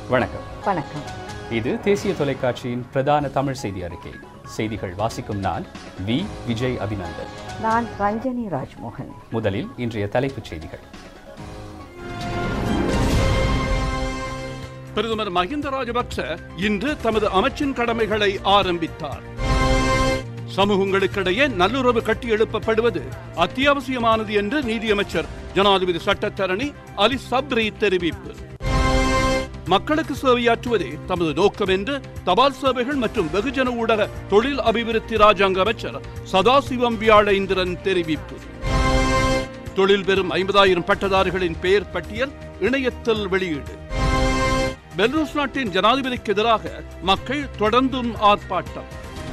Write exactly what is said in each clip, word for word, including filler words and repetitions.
வணக்கம். வணக்கம். இது தேசிய தொலைக்காட்சியின் பிரதான தமிழ் செய்தி அறிக்கை. செய்திகள் வாசிக்கும் நான் வி விஜய் அபிநந்தன். நான் ரஞ்சனி ராஜ்மோகன். முதலில் இன்றைய தலைப்புச் செய்திகள். பிரதமர் மஹிந்த ராஜபக்ச இன்று தமது அமைச்சின் கடமைகளை ஆரம்பித்தார். சமூகங்களுக்கிடையே நல்லுறவு கட்டியெழுப்பப்படுவது அத்தியாவசியமானது என்று நீதியமைச்சர் ஜனாதிபதி சட்டத்தரணி அலி சப்ரி தெரிவிப்பு. மக்களுக்கு சேவையாற்றுவதே தமது நோக்கம் என்று தபால் சேவைகள் மற்றும் வெகுஜன ஊடக தொழில் அபிவிருத்தி ராஜாங்க அமைச்சர் சதாசிவம் வியாழேந்திரன் தெரிவிப்பு. தொழில் பெறும் ஐம்பதாயிரம் பட்டதாரிகளின் பெயர் பட்டியல் இணையத்தில் வெளியீடு. பெலாருஸ் நாட்டின் ஜனாதிபதிக்கு எதிராக மக்கள் தொடர்ந்தும் ஆர்ப்பாட்டம்.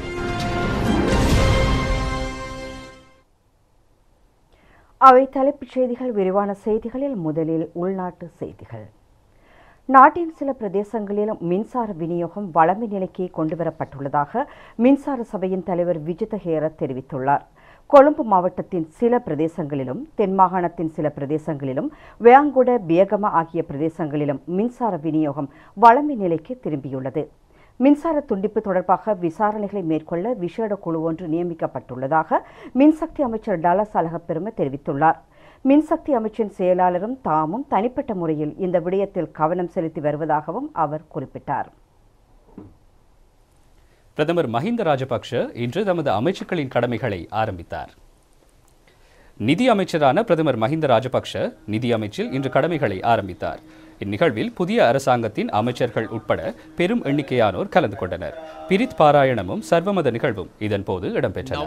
அவை தலைப்புச் செய்திகள். விரிவான செய்திகளில் முதலில் உள்நாட்டு செய்திகள். நாட்டின் சில பிரதேசங்களில் மின்சார விநியோகம் வளமை நிலைக்கு கொண்டுவரப்பட்டுள்ளதாக மின்சார சபையின் தலைவர் விஜித ஹேர தெரிவித்துள்ளார். கொழும்பு மாவட்டத்தின் சில பிரதேசங்களிலும் தென் மாகாணத்தின் சில பிரதேசங்களிலும் வேங்குட பியகம ஆகிய பிரதேசங்களிலும் மின்சார விநியோகம் வளமை நிலைக்கு திரும்பியுள்ளது. மின்சார துண்டிப்பு தொடர்பாக விசாரணைகளை மேற்கொள்ள விசேட குழு ஒன்று நியமிக்கப்பட்டுள்ளதாக மின்சக்தி அமைச்சர் டலஸ் அழகப்பெரும தெரிவித்துள்ளார். மின்சக்தி அமைச்சின் செயலாளரும் தாமும் தனிப்பட்ட முறையில் இந்த விடயத்தில் கவனம் செலுத்தி வருவதாகவும் அவர் குறிப்பிட்டார். பிரதமர் மஹிந்த ராஜபக்ஷ இன்று தமது அமைச்சுக்களின் கடமைகளை ஆரம்பித்தார். நிதி அமைச்சரான பிரதமர் மஹிந்த ராஜபக்ஷ நிதி அமைச்சில் இன்று கடமைகளை ஆரம்பித்தார். இந்நிகழ்வில் புதிய அரசாங்கத்தின் அமைச்சர்கள் உட்பட பெரும் எண்ணிக்கையானோர் கலந்து கொண்டனர். பிரித் பாராயணமும் சர்வமத நிகழ்வும் இதன்போது இடம்பெற்றன.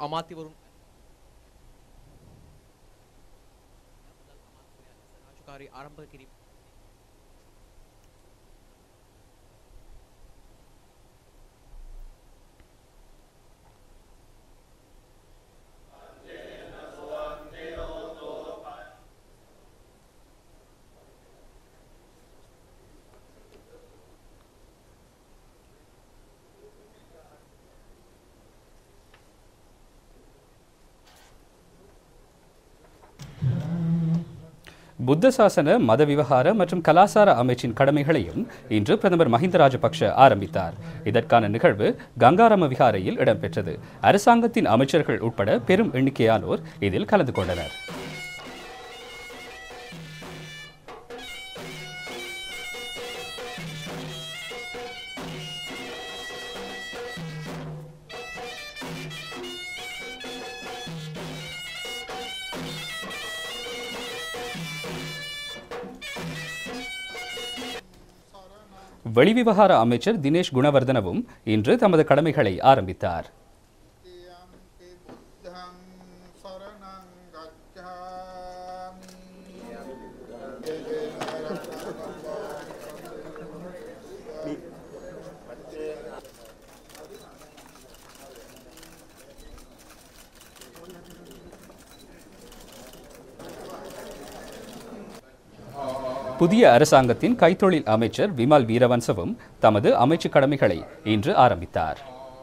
புத்த சாசன மத விவகார மற்றும் கலாசார அமைச்சின் கடமைகளையும் இன்று பிரதமர் மஹிந்த ராஜபக்ஷ ஆரம்பித்தார். இதற்கான நிகழ்வு கங்காராம விகாரையில் இடம்பெற்றது. அரசாங்கத்தின் அமைச்சர்கள் உட்பட பெரும் எண்ணிக்கையானோர் இதில் கலந்து கொண்டனர். வெளிவிவகார அமைச்சர் தினேஷ் குணவர்தனவும் இன்று தமது கடமைகளை ஆரம்பித்தார். புதிய அரசாங்கத்தின் கைத்தொழில் அமைச்சர் விமல் வீரவன்சவும் தமது அமைச்சு கடமைகளை இன்று ஆரம்பித்தார்.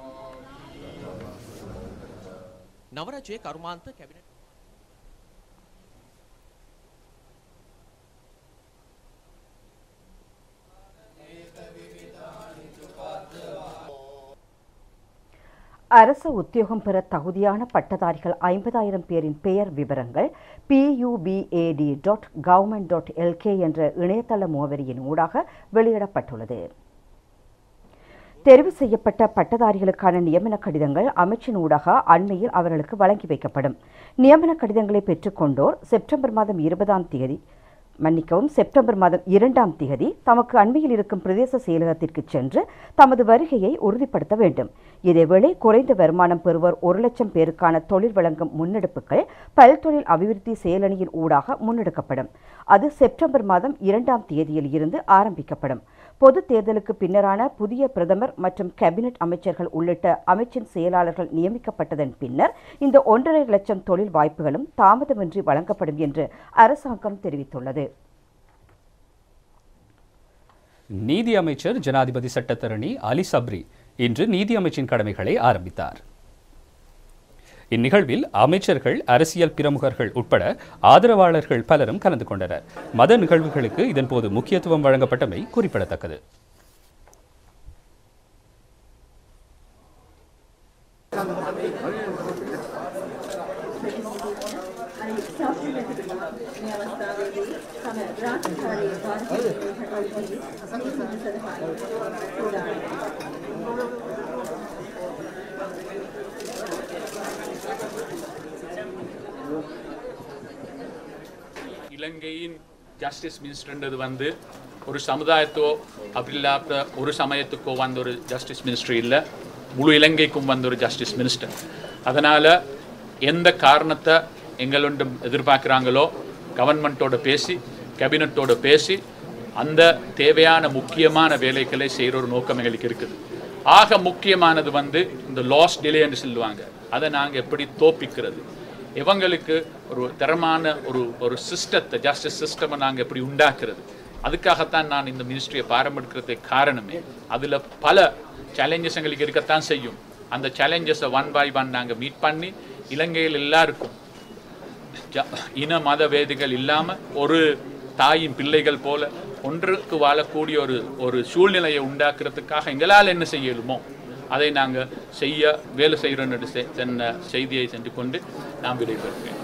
அரசு உத்தியோகம் பெற தகுதியான பட்டதாரிகள் ஐம்பதாயிரம் பேரின் பெயர் விவரங்கள் pubad dot government dot LK என்ற இணையதள முகவரியின் ஊடாக வெளியிடப்பட்டுள்ளது. தெரிவு செய்யப்பட்ட பட்டதாரிகளுக்கான நியமன கடிதங்கள் அமைச்சின் ஊடாக அண்மையில் அவர்களுக்கு வழங்கி வைக்கப்படும். நியமன கடிதங்களை பெற்றுக்கொண்டோர் செப்டம்பர் மாதம் இருபதாம் தேதி மன்னிக்கவும் செப்டம்பர் மாதம் இரண்டாம் தேதி தமக்கு அண்மையில் இருக்கும் பிரதேச செயலகத்திற்கு சென்று தமது வருகையை உறுதிப்படுத்த வேண்டும். இதேவேளை குறைந்த வருமானம் பெறுவோர் ஒரு லட்சம் பேருக்கான தொழில் வழங்கும் முன்னெடுப்புகள் பல்தொழில் அபிவிருத்தி செயலணியின் ஊடாக முன்னெடுக்கப்படும். அது செப்டம்பர் மாதம் இரண்டாம் தேதியில் இருந்து ஆரம்பிக்கப்படும். பொது தேர்தலுக்கு பின்னரான புதிய பிரதமர் மற்றும் கேபினெட் அமைச்சர்கள் உள்ளிட்ட அமைச்சின் செயலாளர்கள் நியமிக்கப்பட்டதன் பின்னர் இந்த ஒன்றரை லட்சம் தொழில் வாய்ப்புகளும் தாமதமின்றி வழங்கப்படும் என்று அரசாங்கம் தெரிவித்துள்ளது. நீதி அமைச்சர் ஜனாதிபதி சட்டத்தரணி அலி சப்ரி இன்று நீதி அமைச்சின் கடமைகளை ஆரம்பித்தார். இந்நிகழ்வில் அமைச்சர்கள், அரசியல் பிரமுகர்கள் உட்பட ஆதரவாளர்கள் பலரும் கலந்து கொண்டனர். மத நிகழ்வுகளுக்கு இதன்போது முக்கியத்துவம் வழங்கப்பட்டமை குறிப்பிடத்தக்கது. இலங்கையின் ஜஸ்டிஸ் மினிஸ்டர்ன்றது வந்து ஒரு சமுதாயத்தோ அப்படி இல்லாத ஒரு சமயத்துக்கோ வந்த ஒரு ஜஸ்டிஸ் மினிஸ்டர் இல்லை, முழு இலங்கைக்கும் வந்த ஒரு ஜஸ்டிஸ் மினிஸ்டர். அதனால் எந்த காரணத்தை எங்களுண்டும் எதிர்பார்க்குறாங்களோ கவர்மெண்ட்டோட பேசி கேபினட்டோட பேசி அந்த தேவையான முக்கியமான வேலைகளை செய்கிற ஒரு நோக்கம் எங்களுக்கு இருக்குது. ஆக முக்கியமானது வந்து இந்த லாஸ் டிலே என்று சொல்லுவாங்க, அதை நாங்கள் எப்படி தோப்பிக்கிறது, இவங்களுக்கு ஒரு தரமான ஒரு ஒரு சிஸ்டத்தை ஜஸ்டிஸ் சிஸ்டமை நாங்கள் எப்படி உண்டாக்குறது. அதுக்காகத்தான் நான் இந்த மினிஸ்ட்ரியை பாரம்பரியத்துக்கு காரணமே. அதில் பல சேலஞ்சஸ் எங்களுக்கு இருக்கத்தான் செய்யும். அந்த சேலஞ்சஸை ஒன் பை ஒன் நாங்கள் மீட் பண்ணி இலங்கையில் எல்லாருக்கும் இன மத வேதிகள் இல்லாமல் ஒரு தாயின் பிள்ளைகள் போல ஒன்றுக்கு வாழக்கூடிய ஒரு ஒரு சூழ்நிலையை உண்டாக்குறதுக்காக எங்களால் என்ன செய்யலுமோ அதை நாங்கள் செய்ய வேலை செய்கிறோன்னு சென்ன செய்தியை சென்று கொண்டு நாம் விடைபெறுகிறேன்.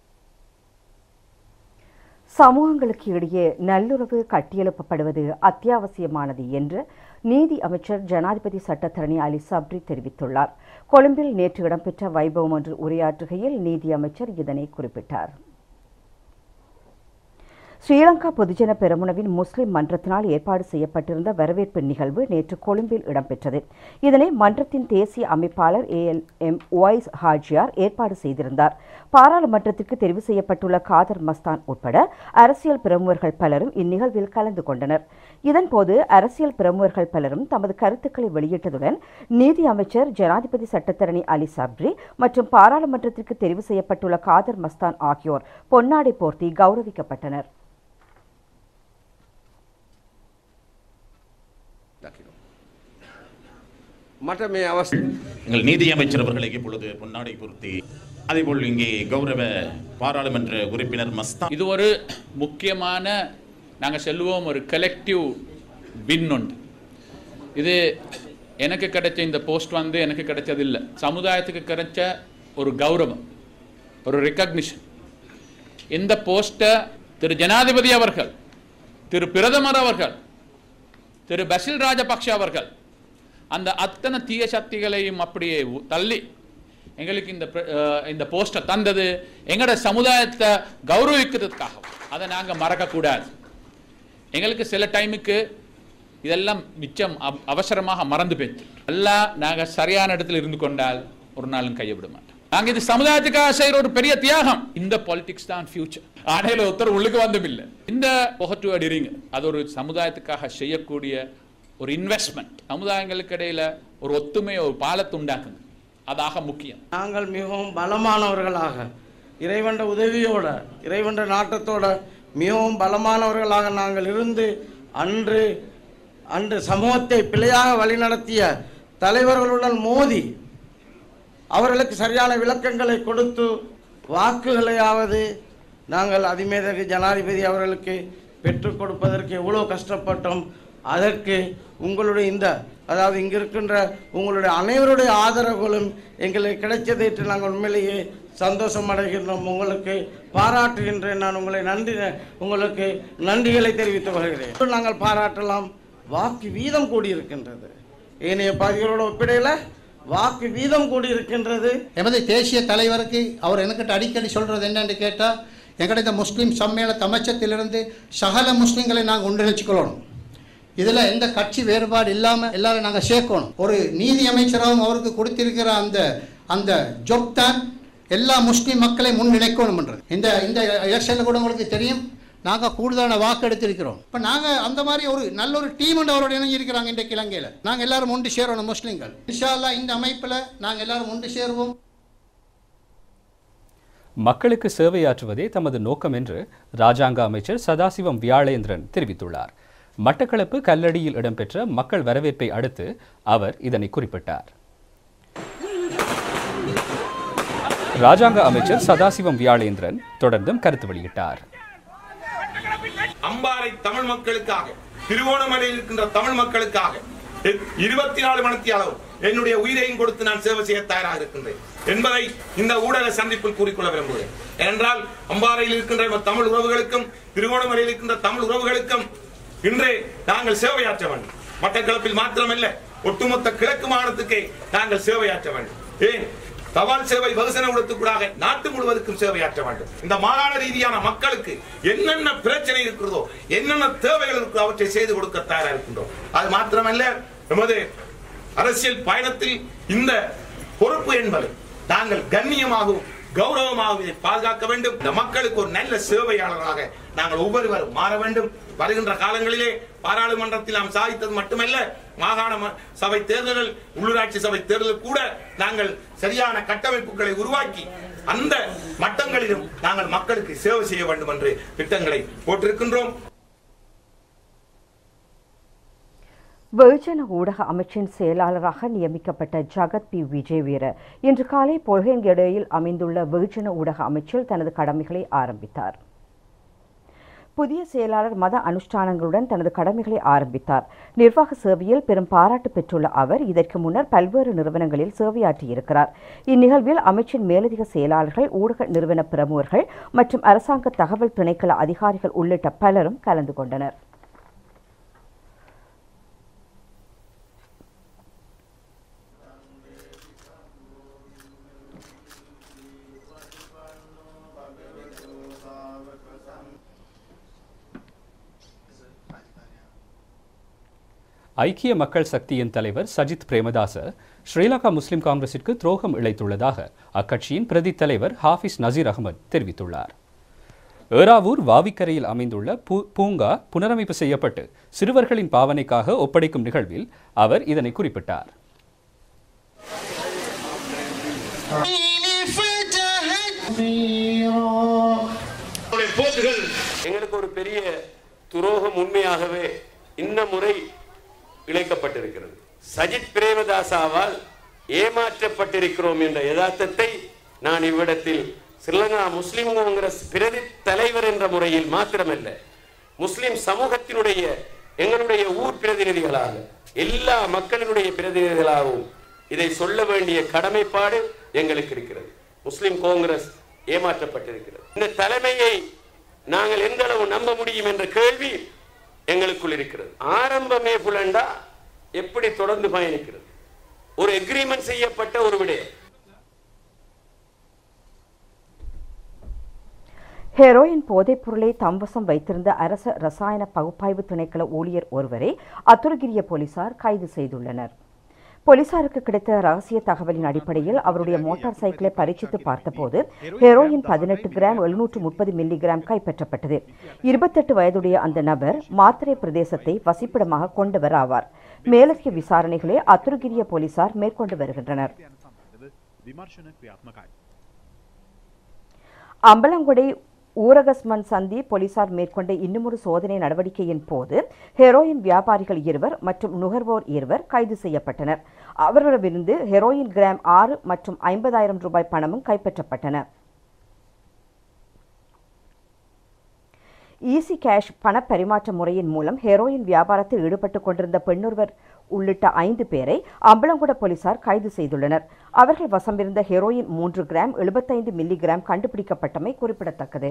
சமூகங்களுக்கு இடையே நல்லுறவு கட்டியெழுப்பப்படுவது அத்தியாவசியமானது என்று நீதி அமைச்சர் ஜனாதிபதி சட்டத்தரணி அலி சப்ரி தெரிவித்துள்ளார். கொழும்பில் நேற்று இடம்பெற்ற வைபவம் ஒன்று உரையாற்றுகையில் நீதி அமைச்சர் இதனை குறிப்பிட்டார். ஸ்ரீலங்கா பொதுஜன பெரமுனவின் முஸ்லிம் மன்றத்தினால் ஏற்பாடு செய்யப்பட்டிருந்த வரவேற்பு நிகழ்வு நேற்று கொழும்பில் இடம்பெற்றது. இதனை மன்றத்தின் தேசிய அமைப்பாளர் A L M Wais Hajiyar ஏற்பாடு செய்திருந்தார். பாராளுமன்றத்திற்கு தெரிவு செய்யப்பட்டுள்ள காதர் மஸ்தான் உட்பட அரசியல் பிரமுகர்கள் பலரும் இந்நிகழ்வில் கலந்து கொண்டனர். இதன்போது அரசியல் பிரமுகர்கள் பலரும் தமது கருத்துக்களை வெளியிட்டதுடன் நீதி அமைச்சர் ஜனாதிபதி சட்டத்தரணி அலி சப்ரி மற்றும் பாராளுமன்றத்திற்கு தெரிவு செய்யப்பட்டுள்ள காதர் மஸ்தான் ஆகியோர் பொன்னாடை போர்த்தி கௌரவிக்கப்பட்டனர். எங்கள் நீதி அமைச்சர் அவர்களை இப்பொழுது பொன்னாடை பொருத்தி அதேபோல் இங்கே கௌரவ பாராளுமன்ற உறுப்பினர் மஸ்தான். இது ஒரு முக்கியமான நாங்கள் செல்வோம் ஒரு கலெக்டிவ் வின் உண்டு. இது எனக்கு கிடைச்ச இந்த போஸ்ட் வந்து எனக்கு கிடைச்சது இல்லை, சமுதாயத்துக்கு கிடைச்ச ஒரு கௌரவம், ஒரு ரெக்கக்னிஷன். இந்த போஸ்ட்டை திரு ஜனாதிபதி அவர்கள், திரு பிரதமர் அவர்கள், திரு பசில் ராஜபக்ஷ அவர்கள் அந்த அத்தனை தீய சக்திகளையும் அப்படியே தள்ளி எங்களுக்கு இந்த இந்த போஸ்டை தந்தது எங்களோட சமுதாயத்தை கௌரவிக்கிறதுக்காக. அதை நாங்கள் மறக்கக்கூடாது. எங்களுக்கு சில டைமுக்கு இதெல்லாம் மிச்சம் அவசரமாக மறந்து போயிட்டு எல்லாம் நாங்கள் சரியான இடத்துல இருந்து கொண்டால் ஒரு நாளும் கைவிட மாட்டோம். நாங்கள் இது சமுதாயத்துக்காக செய்கிற ஒரு பெரிய தியாகம். இந்த பாலிடிக்ஸ் தான் ஃபியூச்சர். ஆணையில் ஒருத்தர் உள்ளுக்கு வந்தும் இல்லை. இந்த பொகட்டு அடிறீங்க அது ஒரு சமுதாயத்துக்காக செய்யக்கூடிய ஒரு இன்வெஸ்ட்மெண்ட். சமுதாயங்களுக்கு இடையில ஒரு ஒத்துமை, ஒரு பாலத்தை உண்டாக்குது. அதாக முக்கியம். நாங்கள் மிகவும் பலமானவர்களாக இறைவன்ற உதவியோட இறைவன்ற நாட்டத்தோட மிகவும் பலமானவர்களாக நாங்கள் இருந்து அன்று அன்று சமூகத்தை பிழையாக வழிநடத்திய தலைவர்களுடன் மோதி அவர்களுக்கு சரியான விளக்கங்களை கொடுத்து வாக்குகளையாவது நாங்கள் அதிமேதகு ஜனாதிபதி அவர்களுக்கு பெற்றுக் கொடுப்பதற்கு எவ்வளோ கஷ்டப்பட்டோம். அதற்கு உங்களுடைய இந்த அதாவது இங்கே இருக்கின்ற உங்களுடைய அனைவருடைய ஆதரவுகளும் எங்களுக்கு கிடைச்சதை நாங்கள் உண்மையிலேயே சந்தோஷம் அடைகின்றோம். உங்களுக்கு பாராட்டுகின்றேன். நான் உங்களை நன்றி உங்களுக்கு நன்றிகளை தெரிவித்துக் கொள்கிறேன். நாங்கள் பாராட்டலாம். வாக்கு வீதம் கூடியிருக்கின்றது. ஏனைய பகுதிகளோட ஒப்பிடையில் வாக்கு வீதம் கூடியிருக்கின்றது. எமது தேசிய தலைவருக்கு அவர் எனக்கிட்ட அடிக்கடி சொல்கிறது என்னென்று கேட்டால், எங்கள்ட இந்த முஸ்லீம் சம்மேளன அமைச்சத்திலிருந்து சகல முஸ்லீம்களை நாங்கள் ஒன்றிணைச்சிக்கொள்ளணும். இதில் எந்த கட்சி வேறுபாடு இல்லாமல் எல்லாரும் நாங்கள் சேர்க்கணும். ஒரு நீதி அமைச்சராகவும் அவருக்கு கொடுத்திருக்கிற அந்த அந்த ஜொப் தான் எல்லா முஸ்லீம் மக்களை முன்னிணைக்கணும்ன்றது. இந்த இந்த எலெக்ஷனில் கூட உங்களுக்கு தெரியும், நாங்கள் கூடுதலான வாக்கு எடுத்திருக்கிறோம். இப்போ நாங்கள் அந்த மாதிரி ஒரு நல்ல ஒரு டீம் அவரோட இணைஞ்சிருக்கிறாங்க. இன்றைக்கு இலங்கையில் நாங்கள் எல்லாரும் ஒன்று சேரணும். முஸ்லீம்கள் இன்ஷா அல்லாஹ் இந்த அமைப்பில் நாங்கள் எல்லாரும் ஒன்று சேருவோம். மக்களுக்கு சேவையாற்றுவதே தமது நோக்கம் என்று ராஜாங்க அமைச்சர் சதாசிவம் வியாழேந்திரன் தெரிவித்துள்ளார். மட்டக்களப்பு கல்லடியில் இடம்பெற்ற மக்கள் வரவேற்பை அடுத்து அவர் இதனை குறிப்பிட்டார். ராஜாங்க அமைச்சர் சதாசிவம் வியாழேந்திரன் தொடர்ந்தும் கருத்து வெளியிட்டார். அம்பாறை தமிழ் மக்களுக்காக, திருவோணமலையில் இருக்கின்ற தமிழ் மக்களுக்காக இருபத்தி நாலு மணிக்கு அளவு என்னுடைய உயிரையும் கொடுத்து நான் சேவை செய்ய தயாராக இருக்கின்றேன் என்பதை இந்த ஊடக சந்திப்பில் கூறிக்கொள்ள விரும்புகிறேன். ஏனென்றால் அம்பாறையில் இருக்கின்ற தமிழ் உறவுகளுக்கும் திருவோணமலையில் இருக்கின்ற தமிழ் உறவுகளுக்கும் இன்றே நாங்கள் சேவையாற்ற வேண்டும். மட்டக்களப்பில் மாத்திரமல்ல, ஒட்டுமொத்த கிழக்கு மாநிலத்துக்கே நாங்கள் சேவையாற்ற வேண்டும். ஏன் தபால் சேவை வெகுசன ஊடகத்துக்கூடாக நாட்டு முழுவதற்கும் சேவையாற்ற வேண்டும். இந்த மாகாண ரீதியான மக்களுக்கு என்னென்ன பிரச்சனை இருக்கிறதோ, என்னென்ன தேவைகள் இருக்கிறோ அவற்றை செய்து கொடுக்க தயாராக இருக்கின்றோம். அது மாத்திரமல்ல, நமது அரசியல் பயணத்தில் இந்த பொறுப்பு என்பது நாங்கள் கண்ணியமாகவும் கௌரவமாகவும் இதை பாதுகாக்க வேண்டும். இந்த மக்களுக்கு ஒரு நல்ல சேவையாளராக நாங்கள் ஒவ்வொருவரும் மாற வேண்டும். வருகின்ற காலங்களிலே பாராளுமன்றத்தில் நாம் சாதித்தது மட்டுமல்ல, மாகாண சபை தேர்தல்கள், உள்ளூராட்சி சபை தேர்தல் கூட நாங்கள் சரியான கட்டமைப்புகளை உருவாக்கி அந்த மட்டங்களிலும் நாங்கள் மக்களுக்கு சேவை செய்ய வேண்டும் என்று திட்டங்களை போட்டிருக்கின்றோம். வெகுஜன ஊடக அமைச்சின் செயலாளராக நியமிக்கப்பட்ட ஜகத் பி விஜயவீர இன்று காலை பொல்கேங்கடையில் அமைந்துள்ள வெகுஜன ஊடக அமைச்சில் தனது கடமைகளை ஆரம்பித்தார். புதிய செயலாளர் மத அனுஷ்டானங்களுடன் தனது கடமைகளை ஆரம்பித்தார். நிர்வாக சேவையில் பெரும் பாராட்டு பெற்றுள்ள அவர் இதற்கு முன்னர் பல்வேறு நிறுவனங்களில் சேவையாற்றியிருக்கிறார். இந்நிகழ்வில் அமைச்சின் மேலதிக செயலாளர்கள், ஊடக நிறுவன பிரமுகர்கள் மற்றும் அரசாங்க தகவல் திணைக்கள அதிகாரிகள் உள்ளிட்ட பலரும் கலந்து கொண்டனர். ஐக்கிய மக்கள் சக்தியின் தலைவர் சஜித் பிரேமதாச ஸ்ரீலங்கா முஸ்லிம் காங்கிரசிற்கு துரோகம் இழைத்துள்ளதாக அக்கட்சியின் பிரதி தலைவர் ஹாஃபிஸ் நசீர் அகமது தெரிவித்துள்ளார். ஏறாவூர் வாவிக்கரையில் அமைந்துள்ள பூங்கா புனரமைப்பு செய்யப்பட்டு சிறுவர்களின் பாவனைக்காக ஒப்படைக்கும் நிகழ்வில் அவர் இதனை குறிப்பிட்டார். எங்களுக்கு ஒரு பெரிய துரோகம் உண்மையாகவே இந்த முறை இழைக்கப்பட்டிருக்கிறது. சஜித் பிரேமதாசாவால் ஏமாற்றப்பட்டிருக்கிறோம் என்ற யதார்த்தத்தை நான் இவ்விடத்தில் ஸ்ரீலங்கா முஸ்லிம் காங்கிரஸ் பிரதி தலைவர் என்ற முறையில் மாத்திரமல்ல, முஸ்லிம் சமூகத்தினுடைய எங்களுடைய ஊர் பிரதிநிதிகளாக எல்லா மக்களினுடைய பிரதிநிதிகளாகவும் இதை சொல்ல வேண்டிய கடமைப்பாடு எங்களுக்கு இருக்கிறது. முஸ்லிம் காங்கிரஸ் ஏமாற்றப்பட்டிருக்கிறது. இந்த தலைமையை நாங்கள் எந்த அளவு நம்ப முடியும் என்ற கேள்வி எங்களுக்குள் இருக்கிறது. ஆரம்பமே புலண்டா எப்படி தொடர்ந்து பயணிக்கிறது? ஒரு எக்ரிமெண்ட் செய்யப்பட்ட ஒரு விடயம். ஹெரோயின் போதைப் பொருளை தம்வசம் வைத்திருந்த அரச ரசாயன பகுப்பாய்வு திணைக்கள ஊழியர் ஒருவரை அத்துருகிரிய போலீசார் கைது செய்துள்ளனர். போலீசாருக்கு கிடைத்த ரகசிய தகவலின் அடிப்படையில் அவருடைய மோட்டார் சைக்கிளை பரீட்சித்து பார்த்தபோது ஹெரோயின் பதினெட்டு கிராம் எழுநூற்று முப்பது மில்லி கிராம் கைப்பற்றப்பட்டது. இருபத்தெட்டு வயதுடைய அந்த நபர் மாத்தறை பிரதேசத்தை வசிப்பிடமாக கொண்டவர் ஆவார். மேலதிக விசாரணைகளை அத்துருகிரிய போலீசார் மேற்கொண்டு வருகின்றனர். அம்பலங்குடை ஊரகஸ்மன் சந்தி போலீசார் மேற்கொண்ட இன்னுமொரு சோதனை நடவடிக்கையின் போது ஹெரோயின் வியாபாரிகள் இருவர் மற்றும் நுகர்வோர் இருவர் கைது செய்யப்பட்டனர். அவர்களிடமிருந்து ஹெரோயின் கிராம் ஆறு மற்றும் ஐம்பதாயிரம் ரூபாய் பணமும் கைப்பற்றப்பட்டன. ஈசி கேஷ் பண பரிமாற்ற முறையின் மூலம் ஹெரோயின் வியாபாரத்தில் ஈடுபட்டுக் கொண்டிருந்த பெண்ணொருவர் உள்ளிட்ட ஐந்து பேரை அம்பலங்குட போலீசார் கைது செய்துள்ளனர். அவர்கள் வசமிருந்த ஹெரோயின் மூன்று கிராம் எழுபத்தைந்து மில்லி கிராம் கண்டுபிடிக்கப்பட்டமை குறிப்பிடத்தக்கது.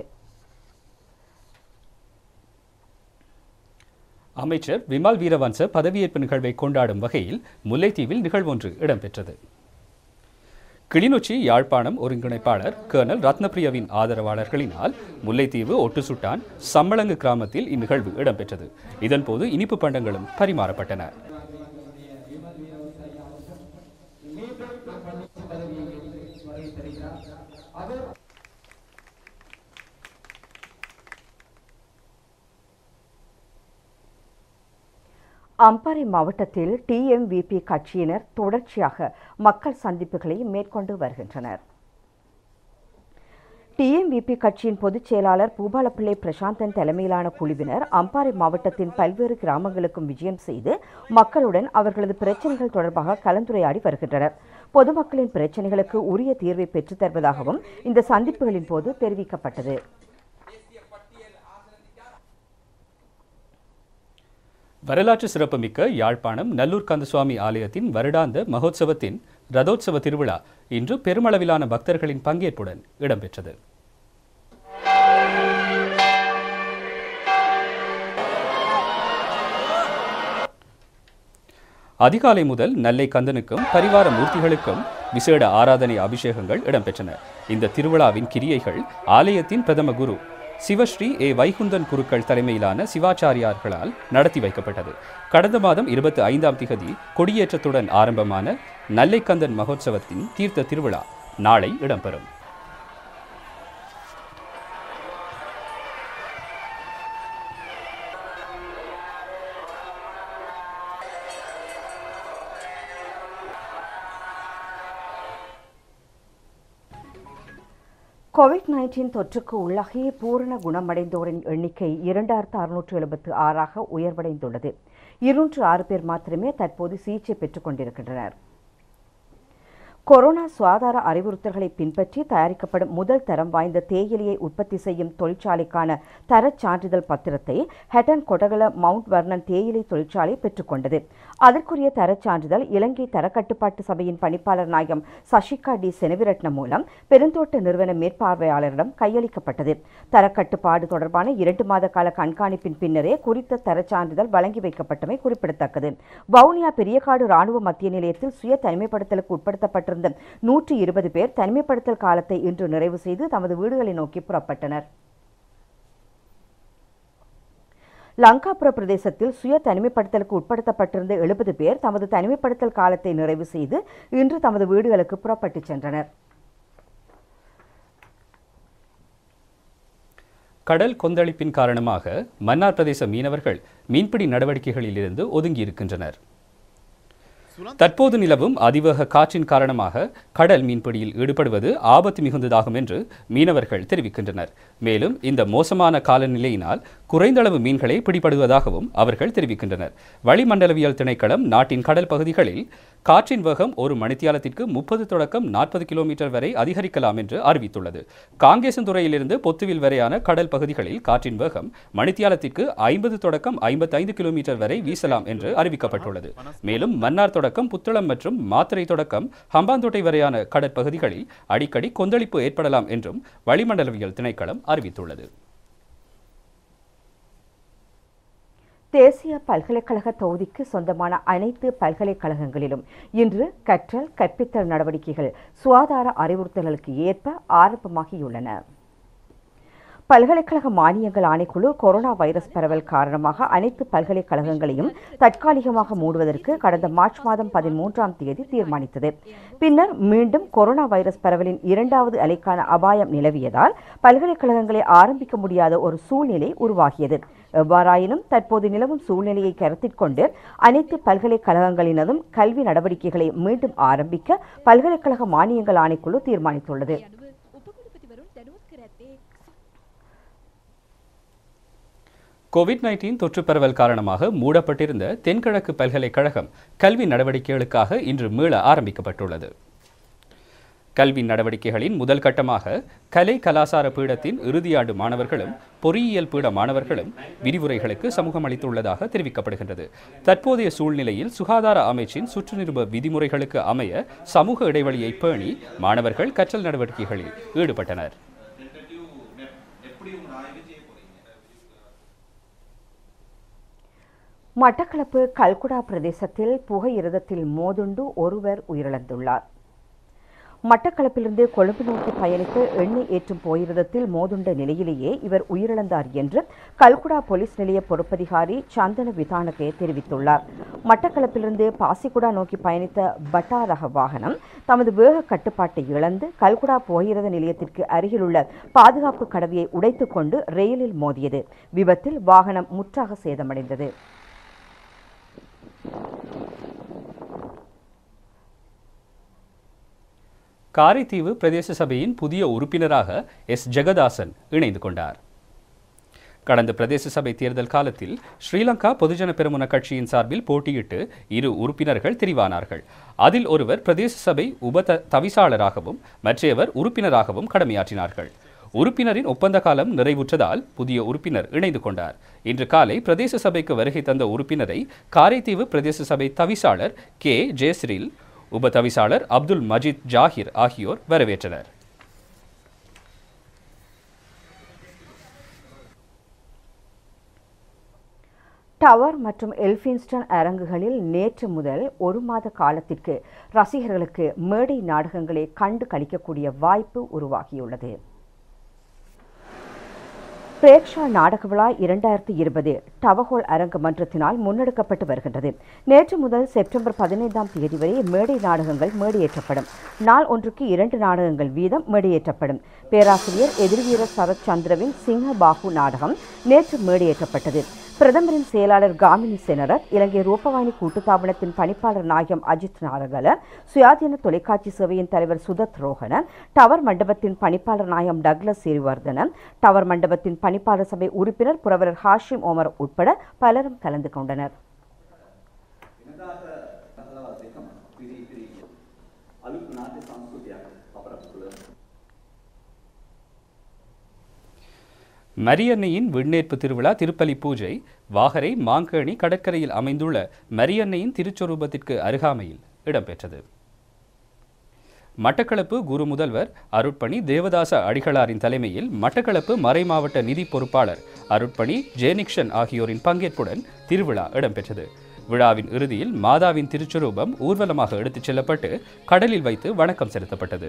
அமைச்சர் விமல் வீரவன்ச பதவியேற்பு நிகழ்வை கொண்டாடும் வகையில் முல்லைத்தீவில் நிகழ்வொன்று இடம்பெற்றது. கிளிநொச்சி யாழ்ப்பாணம் ஒருங்கிணைப்பாளர் கர்னல் ரத்னபிரியவின் ஆதரவாளர்களினால் முல்லைத்தீவு ஒட்டுசுட்டான் சம்மளங்கு கிராமத்தில் இந்நிகழ்வு இடம்பெற்றது. இதன்போது இனிப்பு பண்டங்களும் பரிமாறப்பட்டன. அம்பாறை மாவட்டத்தில் டிஎம்விபி கட்சியினர் தொடர்ச்சியாக மக்கள் சந்திப்புகளை மேற்கொண்டு வருகின்றனர். டிஎம்விபி கட்சியின் பொதுச் செயலாளர் பூபாலப்பிள்ளை பிரசாந்தன் தலைமையிலான குழுவினர் அம்பாறை மாவட்டத்தின் பல்வேறு கிராமங்களுக்கும் விஜயம் செய்து மக்களுடன் அவர்களது பிரச்சினைகள் தொடர்பாக கலந்துரையாடி வருகின்றனர். பொதுமக்களின் பிரச்சினைகளுக்கு உரிய தீர்வை பெற்றுத் தருவதாகவும் இந்த சந்திப்புகளின் போது தெரிவிக்கப்பட்டது. வரலாற்று சிறப்புமிக்க யாழ்ப்பாணம் நல்லூர் கந்தசுவாமி ஆலயத்தின் வருடாந்த மகோத்சவத்தின் ரதோத்சவ திருவிழா இன்று பெருமளவிலான பக்தர்களின் பங்கேற்புடன் இடம்பெற்றது. அதிகாலை முதல் நெல்லை கந்தனுக்கும் பரிவார மூர்த்திகளுக்கும் விசேட ஆராதனை அபிஷேகங்கள் இடம்பெற்றன. இந்த திருவிழாவின் கிரியைகள் ஆலயத்தின் பிரதம குரு சிவஸ்ரீ ஏ வைகுந்தன் குருக்கள் தலைமையிலான சிவாச்சாரியார்களால் நடத்தி வைக்கப்பட்டது. கடந்த மாதம் இருபத்தி ஐந்தாம் திகதி கொடியேற்றத்துடன் ஆரம்பமான நல்லைக்கந்தன் மகோத்சவத்தின் தீர்த்த திருவிழா நாளை இடம்பெறும். கோவிட் நைன்டீன் தொற்றுக்கு உள்ளாகி பூரண குணமடைந்தோரின் எண்ணிக்கை இரண்டாயிரத்து அறுநூற்று எழுபத்து ஆறாக உயர்வடைந்துள்ளது. இருநூற்று ஆறு பேர் மாத்திரமே தற்போது சிகிச்சை பெற்றுக் கொண்டிருக்கின்றனர். கொரோனா சுகாதார அறிவுறுத்தல்களை பின்பற்றி தயாரிக்கப்படும் முதல் தரம் வாய்ந்த தேயிலையை உற்பத்தி செய்யும் தொழிற்சாலைக்கான தரச் சான்றிதழ் பத்திரத்தை ஹெட்டன் கொடகல மவுண்ட் வர்னன் தேயிலை தொழிற்சாலை பெற்றுக்கொண்டது. அதற்குரிய தரச் சான்றிதழ் இலங்கை தரக்கட்டுப்பாட்டு சபையின் பணிப்பாளர் நாயகம் சசிகா டி செனவிரட்ன மூலம் பெருந்தோட்ட நிறுவன மேற்பார்வையாளரிடம் கையளிக்கப்பட்டது. தரக்கட்டுப்பாடு தொடர்பான இரண்டு மாத கால கண்காணிப்பின் பின்னரே குறித்த தரச் சான்றிதழ் வழங்கி வைக்கப்பட்டமை குறிப்பிடத்தக்கது. வவுனியா பெரியகாடு ராணுவ மத்திய நிலையத்தில் சுய தனிமைப்படுத்தலுக்கு உட்படுத்தப்பட்ட நூற்றி இருபது பேர் தனிமைப்படுத்தல் காலத்தை இன்று நிறைவு செய்து தமது வீடுகளை நோக்கி புறப்பட்டனர். லங்காபுர பிரதேசத்தில் சுய தனிமைப்படுத்தலுக்கு உட்படுத்தப்பட்டிருந்த எழுபது பேர் தமது தனிமைப்படுத்தல் காலத்தை நிறைவு செய்து இன்று தமது வீடுகளுக்கு புறப்பட்டு சென்றனர். கடல் கொந்தளிப்பின் காரணமாக மன்னார் பிரதேச மீனவர்கள் மீன்பிடி நடவடிக்கைகளில் இருந்து ஒதுங்கியிருக்கின்றனர். தற்போது நிலவும் அதிவேக காற்றின் காரணமாக கடல் மீன்பிடியில் ஈடுபடுவது ஆபத்து மிகுந்ததாகும் என்று மீனவர்கள் தெரிவிக்கின்றனர். மேலும் இந்த மோசமான காலநிலையினால் குறைந்தளவு மீன்களை பிடிபடுவதாகவும் அவர்கள் தெரிவிக்கின்றனர். வளிமண்டலவியல் திணைக்களம் நாட்டின் கடல் பகுதிகளில் காற்றின் வேகம் ஒரு மணித்தியாலத்திற்கு முப்பது தொடக்கம் நாற்பது கிலோமீட்டர் வரை அதிகரிக்கலாம் என்று அறிவித்துள்ளது. காங்கேசன்துறையிலிருந்து பொத்துவில் வரையான கடல் பகுதிகளில் காற்றின் வேகம் மணித்தியாலத்திற்கு ஐம்பது தொடக்கம் ஐம்பத்தி ஐந்து கிலோமீட்டர் வரை வீசலாம் என்று அறிவிக்கப்பட்டுள்ளது. மேலும் மன்னார் தொடக்கம் புத்தளம் மற்றும் மாத்திரை தொடக்கம் ஹம்பாந்தோட்டை வரையான கடற்பகுதிகளில் அடிக்கடி கொந்தளிப்பு ஏற்படலாம் என்றும் வளிமண்டலவியல் திணைக்களம் அறிவித்துள்ளது. தேசிய பல்கலைக்கழக தொகுதிக்கு சொந்தமான அனைத்து பல்கலைக்கழகங்களிலும் இன்று கற்றல் கற்பித்தல் நடவடிக்கைகள் சுகாதார அறிவுறுத்தல்களுக்கு ஏற்ப ஆரம்பமாகியுள்ளன. பல்கலைக்கழக மானியங்கள் ஆணைக்குழு கொரோனா வைரஸ் பரவல் காரணமாக அனைத்து பல்கலைக்கழகங்களையும் தற்காலிகமாக மூடுவதற்கு கடந்த மார்ச் மாதம் பதிமூன்றாம் தேதி தீர்மானித்தது. பின்னர் மீண்டும் கொரோனா வைரஸ் பரவலின் இரண்டாவது அலைக்கான அபாயம் நிலவியதால் பல்கலைக்கழகங்களை ஆரம்பிக்க முடியாத ஒரு சூழ்நிலை உருவாகியது. எவ்வாறாயினும் தற்போது நிலவும் சூழ்நிலையை கருத்தில் கொண்டு அனைத்து பல்கலைக்கழகங்களினதும் கல்வி நடவடிக்கைகளை மீண்டும் ஆரம்பிக்க பல்கலைக்கழக மானியங்கள் ஆணைக்குழு தீர்மானித்துள்ளது. கோவிட் நைன்டீன் தொற்று பரவல் காரணமாக மூடப்பட்டிருந்த தென்கிழக்கு பல்கலைக்கழகம் கல்வி நடவடிக்கைகளுக்காக இன்று மீள ஆரம்பிக்கப்பட்டுள்ளது. கல்வி நடவடிக்கைகளின் முதல் கட்டமாக கலை கலாசார பீடத்தின் இறுதியாண்டு மாணவர்களும் பொறியியல் பீட மாணவர்களும் விரிவுரைகளுக்கு சமூகம் அளித்துள்ளதாக தெரிவிக்கப்படுகின்றது. தற்போதைய சூழ்நிலையில் சுகாதார அமைச்சின் சுற்று நிருப விதிமுறைகளுக்கு அமைய சமூக இடைவெளியை பேணி மாணவர்கள் கற்றல் நடவடிக்கைகளில் ஈடுபட்டனர். மட்டக்களப்பு கல்குடா பிரதேசத்தில் புகையிரதத்தில் மோதுண்டு ஒருவர் உயிரிழந்துள்ளார். மட்டக்களப்பிலிருந்து கொழும்பு நோக்கி பயணித்து எண்ணெய் ஏற்றும் போயிரதத்தில் மோதுண்ட நிலையிலேயே இவர் உயிரிழந்தார் என்று கல்குடா போலீஸ் நிலைய பொறுப்பதிகாரி சந்தன விதானகே தெரிவித்துள்ளார். மட்டக்களப்பிலிருந்து பாசிக்குடா நோக்கி பயணித்த பட்டா ரக வாகனம் தமது வேக கட்டுப்பாட்டை இழந்து கல்குடா புகையிரத நிலையத்திற்கு அருகிலுள்ள பாதுகாப்பு கடவியை உடைத்துக் கொண்டு ரயிலில் மோதியது. விபத்தில் வாகனம் முற்றாக சேதமடைந்தது. காரைதீவு பிரதேச சபையின் புதிய உறுப்பினராக எஸ் ஜெகதாசன் இணைந்து கொண்டார். கடந்த பிரதேச சபை தேர்தல் காலத்தில் ஸ்ரீலங்கா பொதுஜன பெரமுன கட்சியின் சார்பில் போட்டியிட்டு இரு உறுப்பினர்கள் தெரிவானார்கள். அதில் ஒருவர் பிரதேச சபை உப தவிசாளராகவும் மற்றையவர் உறுப்பினராகவும் கடமையாற்றினார்கள். உறுப்பினரின் ஒப்பந்த காலம் நிறைவுற்றதால் புதிய உறுப்பினர் இணைந்து கொண்டார். இன்று காலை பிரதேச சபைக்கு வருகை தந்த உறுப்பினரை காரைதீவு பிரதேச சபை தவிசாளர் கே ஜெயஸ்ரீல், உப தவிசாளர் அப்துல் மஜீத் ஜாகிர் ஆகியோர் வரவேற்றனர். டவர் மற்றும் எல்பின்ஸ்டன் அரங்குகளில் நேற்று முதல் ஒரு மாத காலத்திற்கு ரசிகர்களுக்கு மேடை நாடகங்களை கண்டு களிக்கக்கூடிய வாய்ப்பு உருவாகியுள்ளது. பிரேக்ஷா நாடக விழா இரண்டாயிரத்தி இருபது டவஹோல் அரங்க மன்றத்தினால் முன்னெடுக்கப்பட்டு வருகின்றது. நேற்று முதல் செப்டம்பர் பதினைந்தாம் தேதி வரை மேடை நாடகங்கள் மேடையேற்றப்படும். நாள் ஒன்றுக்கு இரண்டு நாடகங்கள் வீதம் மேடையேற்றப்படும். பேராசிரியர் எதிர்வீரர் சரத் சந்திரவின் சிங்க பாகு நாடகம் நேற்று மேடையேற்றப்பட்டது. பிரதமரின் செயலாளர் காமினி செனரத், இலங்கை ரூபவாணி கூட்டுத்தாபனத்தின் பணிப்பாளர் நாயகம் அஜித் நாரகல, சுயாதீன தொலைக்காட்சி சேவையின் தலைவர் சுதத் ரோஹன, டவர் மண்டபத்தின் பணிப்பாளர் நாயகம் டக்ளஸ் சிறிவர்தன, டவர் மண்டபத்தின் பணிப்பாளர் சபை உறுப்பினர் புரவலர் ஹாஷிம் ஓமர் உட்பட பலரும் கலந்து கொண்டனர். மரியன்னையின் விண்ணேற்பு திருவிழா திருப்பலி பூஜை வாகரை மாங்கேணி கடற்கரையில் அமைந்துள்ள மரியன்னையின் திருச்சொரூபத்திற்கு அருகாமையில் இடம்பெற்றது. மட்டக்களப்பு குரு முதல்வர் அருட்பணி தேவதாச அடிகளாரின் தலைமையில் மட்டக்களப்பு மறைமாவட்ட நிதி பொறுப்பாளர் அருட்பணி ஜேனிக்ஷன் ஆகியோரின் பங்கேற்புடன் திருவிழா இடம்பெற்றது. விழாவின் இறுதியில் மாதாவின் திருச்சொரூபம் ஊர்வலமாக எடுத்துச் செல்லப்பட்டு கடலில் வைத்து வணக்கம் செலுத்தப்பட்டது.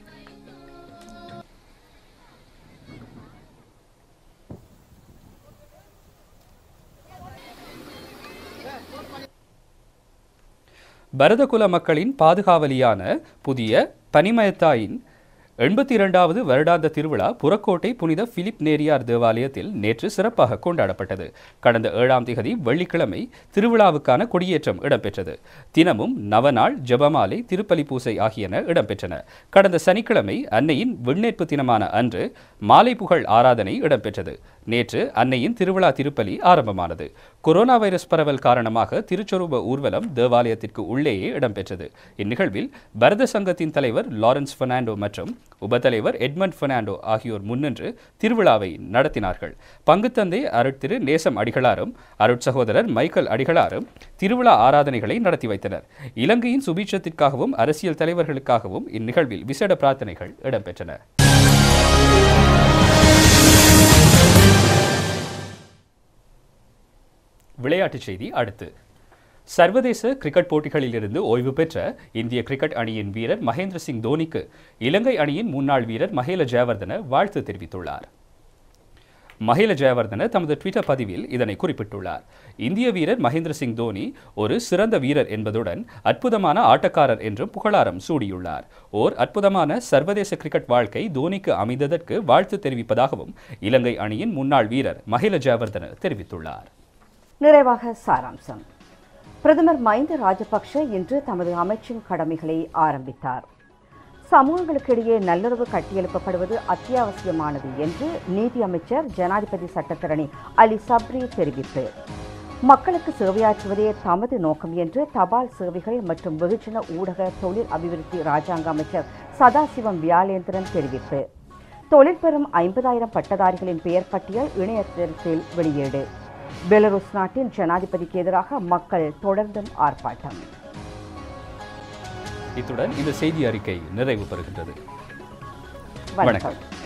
பரதகுல மக்களின் பாதுகாவலியான புதிய பனிமயத்தாயின் எண்பத்தி இரண்டாவது வருடாந்த திருவிழா புறக்கோட்டை புனித பிலிப் நேரியார் தேவாலயத்தில் நேற்று சிறப்பாக கொண்டாடப்பட்டது. கடந்த ஏழாம் திகதி வெள்ளிக்கிழமை திருவிழாவுக்கான கொடியேற்றம் இடம்பெற்றது. தினமும் நவநாள் ஜெபமாலை, திருப்பலி பூசை ஆகியன இடம்பெற்றன. கடந்த சனிக்கிழமை அன்னையின் விண்ணேற்பு தினமான அன்று மாலை புகழ் ஆராதனை இடம்பெற்றது. நேற்று அன்னையின் திருவிழா திருப்பலி ஆரம்பமானது. கொரோனா வைரஸ் பரவல் காரணமாக திருச்சொரூப ஊர்வலம் தேவாலயத்திற்கு உள்ளேயே இடம்பெற்றது. இந்நிகழ்வில் பரத சங்கத்தின் தலைவர் லாரன்ஸ் பெர்னாண்டோ மற்றும் உபத்தலைவர் எட்மண்ட் பெர்னாண்டோ ஆகியோர் முன்னின்று திருவிழாவை நடத்தினார்கள். பங்குத்தந்தை அருட்திரு நேசம் அடிகளாரும் அருட்சகோதரர் மைக்கேல் அடிகளாரும் திருவிழா ஆராதனைகளை நடத்தி வைத்தனர். இலங்கையின் சுபீட்சத்திற்காகவும் அரசியல் தலைவர்களுக்காகவும் இந்நிகழ்வில் விசேட பிரார்த்தனைகள் இடம்பெற்றன. விளையாட்டுச் செய்தி அடுத்து. சர்வதேச கிரிக்கெட் போட்டிகளில் இருந்து ஓய்வு பெற்ற இந்திய கிரிக்கெட் அணியின் வீரர் மகேந்திர சிங் தோனிக்கு இலங்கை அணியின் முன்னாள் வீரர் மஹேல ஜெயவர்தன வாழ்த்து தெரிவித்துள்ளார். மஹேல ஜெயவர்தன தமது ட்விட்டர் பதிவில் இதனை குறிப்பிட்டுள்ளார். இந்திய வீரர் மகேந்திர சிங் தோனி ஒரு சிறந்த வீரர் என்பதுடன் அற்புதமான ஆட்டக்காரர் என்றும் புகழாரம் சூடியுள்ளார். ஓர் அற்புதமான சர்வதேச கிரிக்கெட் வாழ்க்கை தோனிக்கு அமைந்ததற்கு வாழ்த்து தெரிவிப்பதாகவும் இலங்கை அணியின் முன்னாள் வீரர் மஹேல ஜெயவர்தன தெரிவித்துள்ளார். நிறைவாக சாராம்சம். பிரதமர் மஹிந்த ராஜபக்ஷ இன்று தமது அமைச்சின் கடமைகளை ஆரம்பித்தார். சமூகங்களுக்கிடையே நல்லுறவு கட்டியெழுப்பப்படுவது அத்தியாவசியமானது என்று நீதி அமைச்சர் ஜனாதிபதி சட்டத்தரணி அலி சப்ரி தெரிவிப்பு. மக்களுக்கு சேவையாற்றுவதே தமது நோக்கம் என்று தபால் சேவைகள் மற்றும் வெகுஜன ஊடக தொழில் அபிவிருத்தி ராஜாங்க அமைச்சர் சதாசிவம் வியாலேந்திரன் தெரிவிப்பு. தொழில் பெறும் ஐம்பதாயிரம் பட்டதாரிகளின் பெயர் பட்டியல் இணையதளத்தில் வெளியீடு. பெலருஸ் நாட்டின் ஜனாதிபதிக்கு எதிராக மக்கள் தொடர்ந்தும் ஆர்ப்பாட்டம். இத்துடன் இந்த செய்தி அறிக்கை நிறைவு பெறுகின்றது. வணக்கம்.